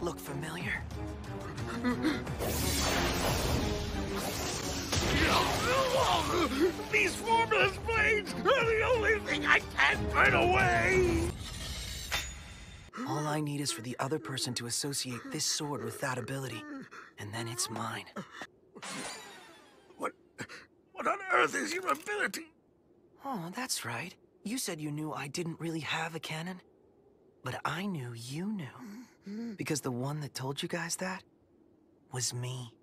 look familiar? These formless blades are the only thing I can't burn away! All I need is for the other person to associate this sword with that ability, and then it's mine. What on earth is your ability? Oh, that's right. You said you knew I didn't really have a cannon. But I knew you knew. Because the one that told you guys that was me.